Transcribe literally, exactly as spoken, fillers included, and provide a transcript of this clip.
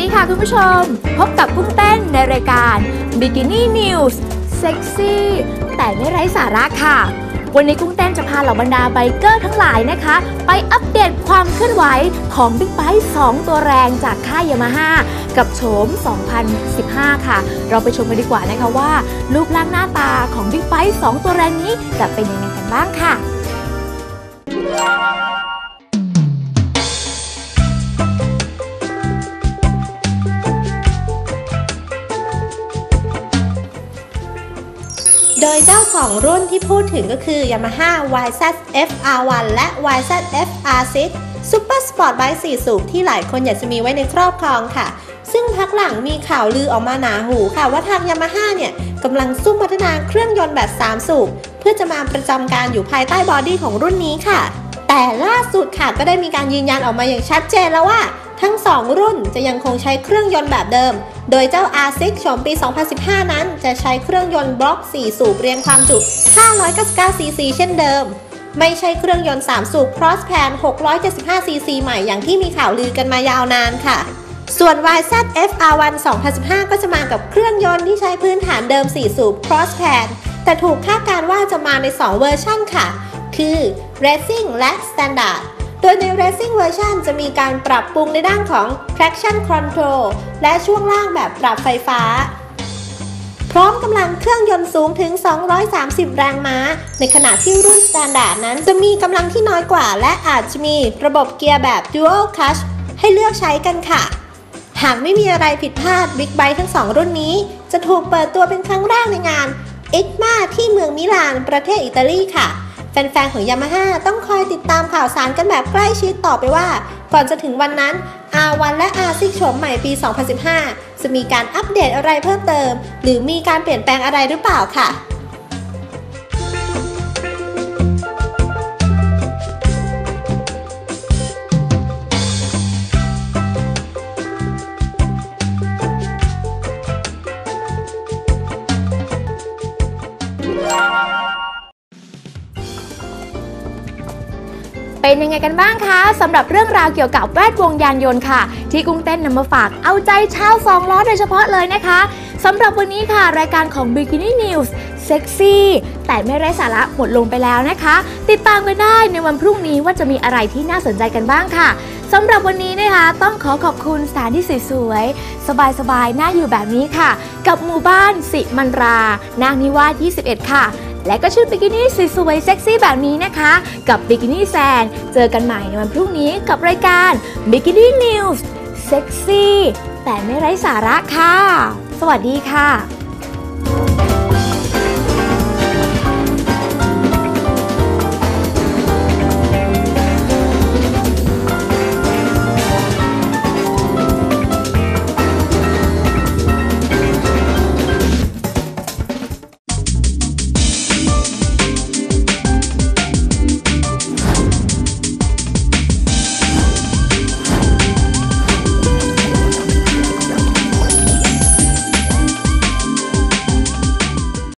ดีค่ะคุณผู้ชมพบกับกุ้งเต้นในรายการ Bikini News เซ็กซี่แต่ไม่ไร้สาระค่ะวันนี้กุ้งเต้นจะพาเหล่าบรรดาไบเกอร์ทั้งหลายนะคะไปอัปเดตความเคลื่อนไหวของบิ๊กไบค์สองตัวแรงจากค่ายยามาฮ่ากับโฉมสองพันสิบห้าค่ะเราไปชมกันดีกว่านะคะว่ารูปร่างหน้าตาของบิ๊กไบค์สองตัวแรงนี้จะเป็นยังไงกันบ้างค่ะโดยเจ้าสองรุ่นที่พูดถึงก็คือ Yamaha วาย แซด เอฟ อาร์ วัน และ วาย แซด เอฟ อาร์ ซิกซ์ Super Sport Bike สี่สูบที่หลายคนอยากจะมีไว้ในครอบครองค่ะซึ่งพักหลังมีข่าวลือออกมาหนาหูค่ะว่าทาง Yamaha เนี่ยกำลังซุ่มพัฒนาเครื่องยนต์แบบสามสูบเพื่อจะมาประจำการอยู่ภายใต้บอดี้ของรุ่นนี้ค่ะแต่ล่าสุดค่ะก็ได้มีการยืนยันออกมาอย่างชัดเจนแล้วว่าทั้งสองรุ่นจะยังคงใช้เครื่องยนต์แบบเดิมโดยเจ้า อาร์ ซิกซ์ โฉมปี สองพันสิบห้า นั้นจะใช้เครื่องยนต์บล็อกสี่สูบเรียงความจุ ห้าร้อยเก้าสิบเก้า ซี ซี เช่นเดิมไม่ใช่เครื่องยนต์สามสูบ Crosspan หกร้อยเจ็ดสิบห้า ซี ซี ใหม่อย่างที่มีข่าวลือกันมายาวนานค่ะส่วน วาย แซด เอฟ อาร์ วัน สองพันสิบห้า ก็จะมากับเครื่องยนต์ที่ใช้พื้นฐานเดิมสี่สูบ Crosspan แต่ถูกคาดการณ์ว่าจะมาในสองเวอร์ชั่นค่ะคือ Racing และ Standardโดยใน Racing Version จะมีการปรับปรุงในด้านของ Traction Control และช่วงล่างแบบปรับไฟฟ้าพร้อมกำลังเครื่องยนต์สูงถึงสองร้อยสามสิบแรงม้าในขณะที่รุ่น Standard นั้นจะมีกำลังที่น้อยกว่าและอาจจะมีระบบเกียร์แบบ Dual Clutch ให้เลือกใช้กันค่ะหากไม่มีอะไรผิดพลาด Big Bike ทั้งสองรุ่นนี้จะถูกเปิดตัวเป็นครั้งแรกในงาน อี ซี เอ็ม เอ ที่เมืองมิลานประเทศอิตาลีค่ะแฟนๆของ Yamaha ต้องคอยติดตามข่าวสารกันแบบใกล้ชิดต่อไปว่าก่อนจะถึงวันนั้น อาร์ วัน และ อาร์ ซิกซ์ โฉมใหม่ปี สองพันสิบห้า จะมีการอัปเดตอะไรเพิ่มเติมหรือมีการเปลี่ยนแปลงอะไรหรือเปล่าค่ะเป็นยังไงกันบ้างคะสำหรับเรื่องราวเกี่ยวกับแวดวงยานยนต์ค่ะที่กุ้งเต้นนำมาฝากเอาใจชาวสองล้อโดยเฉพาะเลยนะคะสำหรับวันนี้ค่ะรายการของ Bikini News เซ็กซี่แต่ไม่ไร้สาระหมดลงไปแล้วนะคะติดตามกันได้ในวันพรุ่งนี้ว่าจะมีอะไรที่น่าสนใจกันบ้างค่ะสำหรับวันนี้นะคะต้องขอขอบคุณสถานที่สวยๆสบายๆน่าอยู่แบบนี้ค่ะกับหมู่บ้านสิมันรานางนิวาสยี่สิบเอ็ดค่ะและก็ชุดบิกินี่สวยๆเซ็กซี่แบบนี้นะคะกับบิกินี่แซนเจอกันใหม่ในวันพรุ่งนี้กับรายการ Bikini News เซ็กซี่แต่ไม่ไร้สาระค่ะสวัสดีค่ะ